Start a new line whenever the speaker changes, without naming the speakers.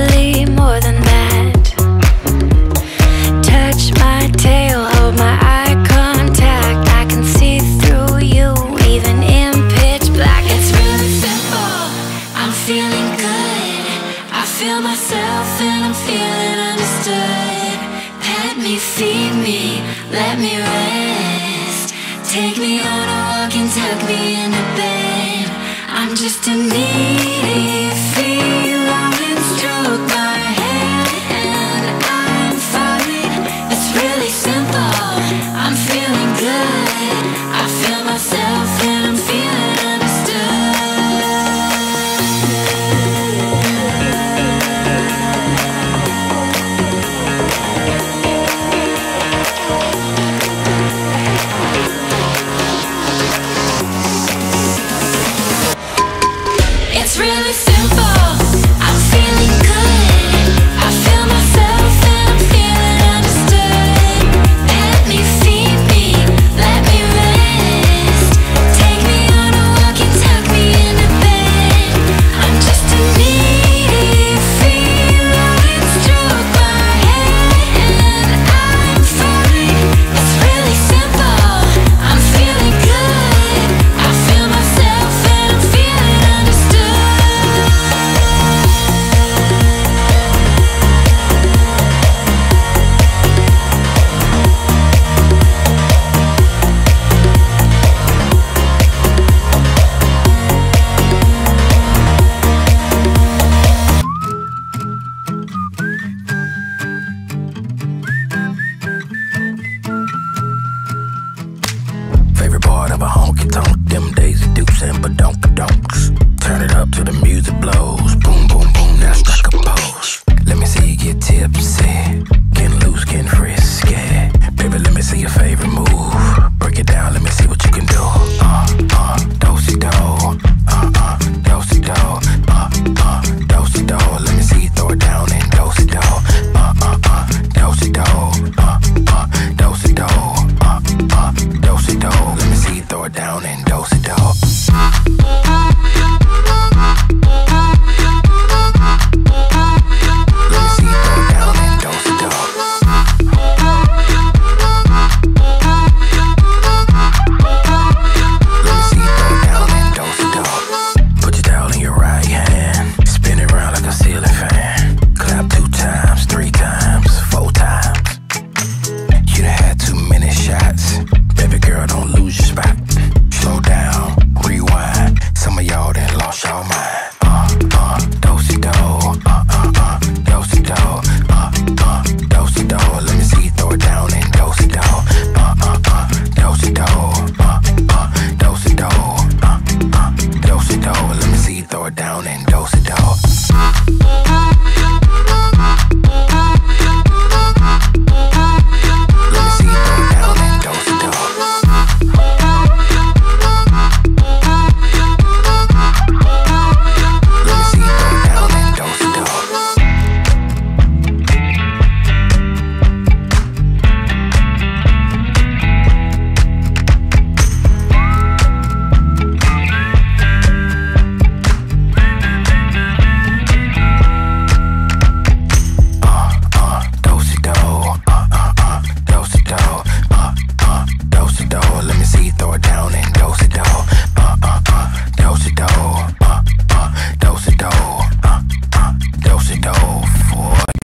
probably more than that. Touch my tail, hold my eye contact. I can see through you, even in pitch black. It's really simple, I'm feeling good. I feel myself and I'm feeling understood. Pet me, feed me, let me rest. Take me on a walk and tuck me into bed. I'm just a needy feeling.